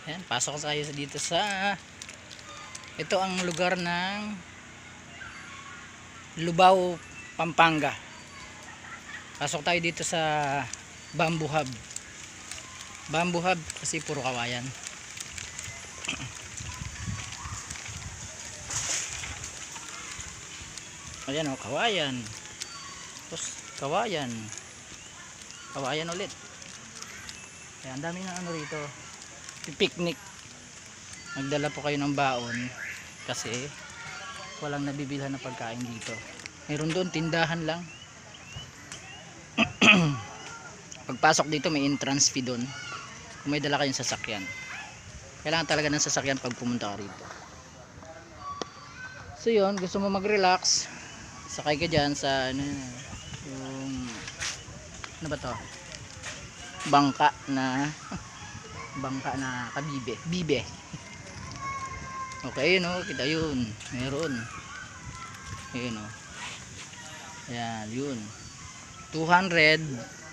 Ayan, pasok tayo dito sa ito ang lugar ng Lubao, Pampanga. Pasok tayo dito sa Bamboo Hub. Bamboo Hub kasi puro kawayan. Ayan o, kawayan. Tapos kawayan. Kawayan ulit. Ayan, ang dami ng ano rito. Picnic. Magdala po kayo ng baon kasi walang nabibilhan na pagkain dito. Meron doon tindahan lang. Pagpasok dito may entrance fee doon. Kung may dala kayong sasakyan. Kailangan talaga ng sasakyan pag pumunta ka rito. So yun, gusto mo mag-relax, sakay ka dyan sa ano, yung ano ba to? Bangka na kabibe. Bibe. Okay, no, kita yun. Meron. Ayun, no. Ayan, yun. 230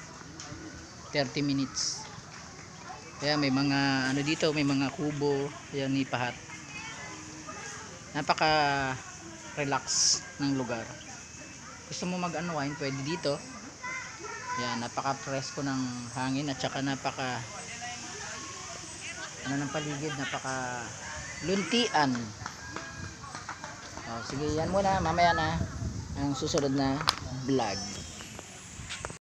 minutes. Kaya may mga ano dito, may mga kubo. Ayan, ipahat. Napaka relax ng lugar. Gusto mo mag-unwind, pwede dito. Ayan, napaka presko ng hangin at saka napaka ano ng paligid, napaka luntian. Sige, yan muna, mamaya na ang susunod na vlog.